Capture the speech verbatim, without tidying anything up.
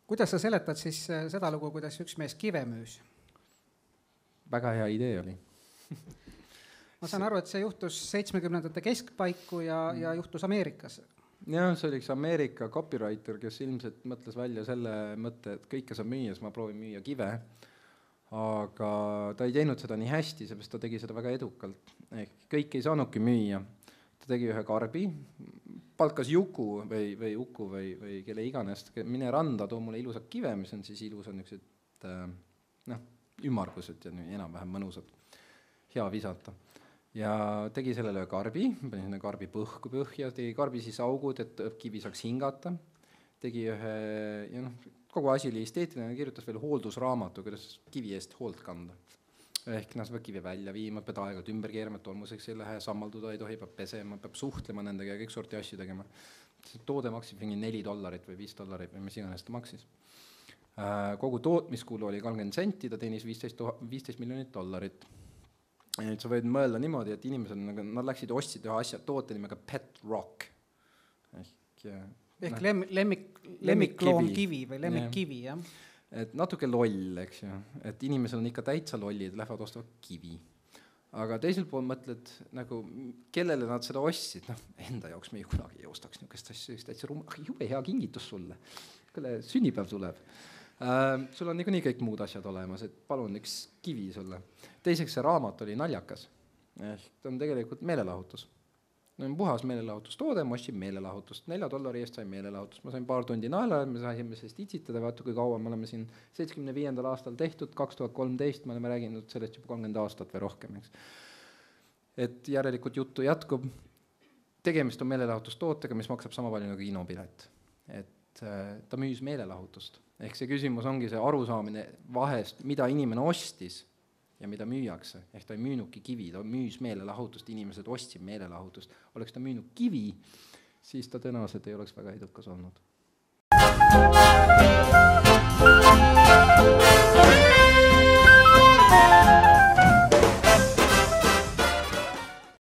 Kuidas sa seletad siis seda lugu, kuidas üks mees kive müüs? Väga hea idee oli. Ma saan aru, et see juhtus seitsmekümnendate keskpaiku ja, ja juhtus Ameerikas. Jah, see oli üks Ameerika copywriter, kes ilmselt mõtles välja selle mõtte, et kõike saab müüa, siis ma proovin müüa kive. Aga ta ei teinud seda nii hästi, seepärast ta tegi seda väga edukalt. Ehk kõik ei saanudki müüa. Ta tegi ühe karbi, palkas Juku või, või Uku või, või kelle iganes, mine randa, too mulle ilusad kive, mis on siis ilusad niisugused noh, ümmargused ja enam-vähem mõnusad, hea visata. Ja tegi sellele karbi, pani sinna karbi põhku põhja, tegi karbi siis augud, et kivi saaks hingata, tegi ühe, ja noh, kogu asi oli esteetiline, kirjutas veel hooldusraamatu, kuidas kivi eest hoolt kanda. Ehk nad peab kivi välja viima, peab aegalt ümber keerama, et tolmuseks ei lähe, sammalduda ei tohi, peab pesema, peab suhtlema nendega ja kõik sorti asju tegema. Toode maksis mingi neli dollarit või viis dollarit või mis iganes ta maksis. Kogu tootmiskulu oli kolmkümmend senti, ta teenis viisteist miljonit dollarit. Ja nüüd sa võid mõelda niimoodi, et inimesed, nad läksid ostsid ühe asja toote nimega Pet Rock. Ehk, Ehk lemmik, lemmik, lemmikloom kivi või lemmikkivi, jah. Et natuke loll, eks ju, et inimesel on ikka täitsa lollid, lähevad ostavad kivi. Aga teiselt pool mõtled, nagu, kellele nad seda ostsid, noh, enda jaoks me ju kunagi ei ostaks niisugust asja, täitsa rum-, jube hea kingitus sulle, kelle sünnipäev tuleb. Äh, sul on niikuinii kõik muud asjad olemas, et palun üks kivi sulle. Teiseks see raamat oli naljakas, ehk ta on tegelikult meelelahutus. No on puhas meelelahutustoode, ma ostsin meelelahutust. Nelja dollari eest sain meelelahutust. Ma sain paar tundi naela, me saime sellest itsitada, vaata kui kaua me oleme siin seitsmekümne viiendal aastal tehtud, kaks tuhat kolmteist, me oleme rääginud sellest juba kolmkümmend aastat või rohkem. Eks. Et järelikult juttu jätkub. Tegemist on meelelahutustootega, mis maksab sama palju nagu kinopilet. Et ta müüs meelelahutust. Ehk see küsimus ongi see arusaamine vahest, mida inimene ostis ja mida müüakse. Ehk ta ei müünudki kivi, ta müüs meelelahutust, inimesed ostsid meelelahutust. Oleks ta müünud kivi, siis ta tõenäoliselt ei oleks väga edukas olnud.